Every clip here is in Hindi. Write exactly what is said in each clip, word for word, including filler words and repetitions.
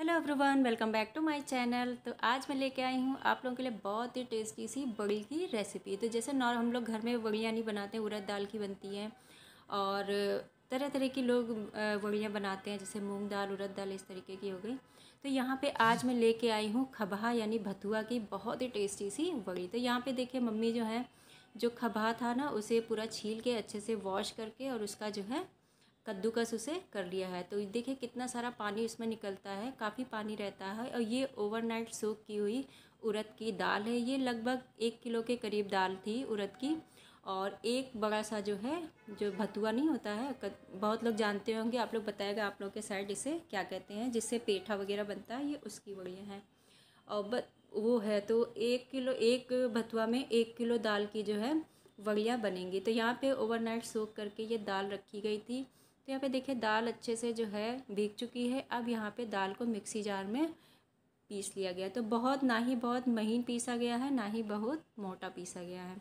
Hello everyone, welcome back to my channel. तो आज मैं लेके आई हूँ आप लोगों के लिए बहुत ही टेस्टी सी बड़ी की रेसिपी। तो जैसे नॉर हम लोग घर में बड़ियाँ नहीं बनाते हैं, उड़द दाल की बनती हैं और तरह तरह की लोग बड़ियाँ बनाते हैं, जैसे मूंग दाल, उड़द दाल, इस तरीके की हो गई। तो यहाँ पे आज मैं लेके आई हूँ खबा यानी भथुआ की बहुत ही टेस्टी सी बड़ी। तो यहाँ पे देखिए मम्मी जो है, जो खबा था ना उसे पूरा छील के अच्छे से वॉश करके और उसका जो है कद्दूकस उसे कर लिया है। तो देखिए कितना सारा पानी इसमें निकलता है, काफ़ी पानी रहता है। और ये ओवरनाइट सोक की हुई उड़द की दाल है। ये लगभग एक किलो के करीब दाल थी उड़द की। और एक बड़ा सा जो है, जो भतुआ नहीं होता है, बहुत लोग जानते होंगे, आप लोग बताएगा आप लोग के साइड इसे क्या कहते हैं, जिससे पेठा वगैरह बनता है, ये उसकी बड़ियाँ हैं। और ब वो है तो एक किलो, एक भतुआ में एक किलो दाल की जो है बड़ियाँ बनेंगी। तो यहाँ पे ओवरनाइट सोक करके ये दाल रखी गई थी। तो यहाँ पे देखिए दाल अच्छे से जो है भीग चुकी है। अब यहाँ पे दाल को मिक्सी जार में पीस लिया गया। तो बहुत ना ही बहुत महीन पीसा गया है, ना ही बहुत मोटा पीसा गया है।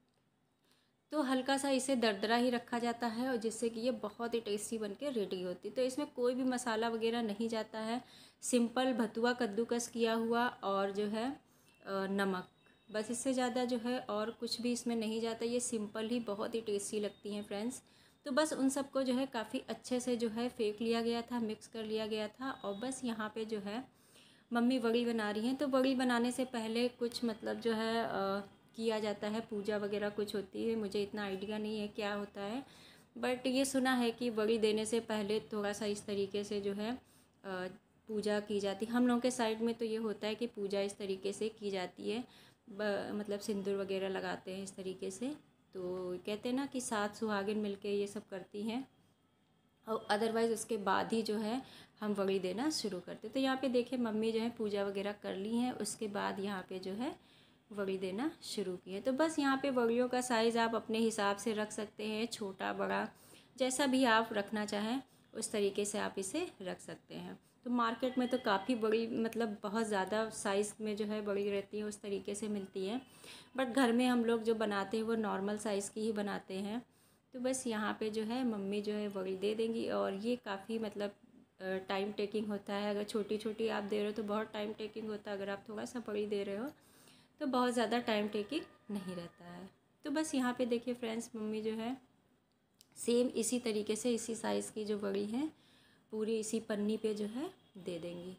तो हल्का सा इसे दरदरा ही रखा जाता है, और जिससे कि ये बहुत ही टेस्टी बन के रेडी होती है। तो इसमें कोई भी मसाला वगैरह नहीं जाता है, सिंपल भतुआ कद्दूकस किया हुआ और जो है नमक, बस। इससे ज़्यादा जो है और कुछ भी इसमें नहीं जाता। ये सिंपल ही बहुत ही टेस्टी लगती हैं फ्रेंड्स। तो बस उन सबको जो है काफ़ी अच्छे से जो है फेंक लिया गया था, मिक्स कर लिया गया था। और बस यहाँ पे जो है मम्मी बड़ी बना रही हैं। तो बड़ी बनाने से पहले कुछ मतलब जो है आ, किया जाता है, पूजा वगैरह कुछ होती है। मुझे इतना आइडिया नहीं है क्या होता है, बट ये सुना है कि बड़ी देने से पहले थोड़ा सा इस तरीके से जो है आ, पूजा की जाती है। हम लोगों के साइड में तो ये होता है कि पूजा इस तरीके से की जाती है, मतलब सिंदूर वगैरह लगाते हैं इस तरीके से। तो कहते हैं ना कि सात सुहागिन मिलके ये सब करती हैं, और अदरवाइज़ उसके बाद ही जो है हम बड़ी देना शुरू करते। तो यहाँ पे देखिए मम्मी जो है पूजा वगैरह कर ली हैं, उसके बाद यहाँ पे जो है बड़ी देना शुरू की है। तो बस यहाँ पे बड़ियों का साइज़ आप अपने हिसाब से रख सकते हैं, छोटा बड़ा जैसा भी आप रखना चाहें उस तरीके से आप इसे रख सकते हैं। तो मार्केट में तो काफ़ी बड़ी, मतलब बहुत ज़्यादा साइज़ में जो है बड़ी रहती है, उस तरीके से मिलती है। बट घर में हम लोग जो बनाते हैं वो नॉर्मल साइज़ की ही बनाते हैं। तो बस यहाँ पे जो है मम्मी जो है बड़ी दे देंगी। और ये काफ़ी मतलब टाइम टेकिंग होता है। अगर छोटी छोटी आप दे रहे हो तो बहुत टाइम टेकिंग होता है, अगर आप थोड़ा सा बड़ी दे रहे हो तो बहुत ज़्यादा टाइम टेकिंग नहीं रहता है। तो बस यहाँ पे देखिए फ्रेंड्स मम्मी जो है सेम इसी तरीके से, इसी साइज़ की जो बड़ी है पूरी इसी पन्नी पे जो है दे देंगी।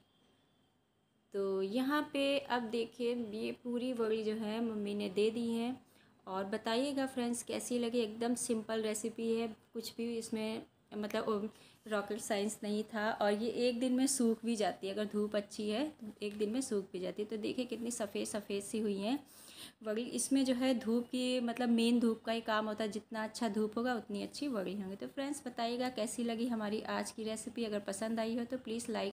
तो यहाँ पे अब देखिए ये पूरी बड़ी जो है मम्मी ने दे दी है। और बताइएगा फ्रेंड्स कैसी लगी। एकदम सिंपल रेसिपी है, कुछ भी इसमें मतलब रॉकेट साइंस नहीं था। और ये एक दिन में सूख भी जाती है, अगर धूप अच्छी है तो एक दिन में सूख भी जाती है। तो देखिए कितनी सफ़ेद सफ़ेद सी हुई हैं बड़ी। इसमें जो है धूप की, मतलब मेन धूप का ही काम होता है, जितना अच्छा धूप होगा उतनी अच्छी बड़ी होंगी। तो फ्रेंड्स बताइएगा कैसी लगी हमारी आज की रेसिपी। अगर पसंद आई हो तो प्लीज़ लाइक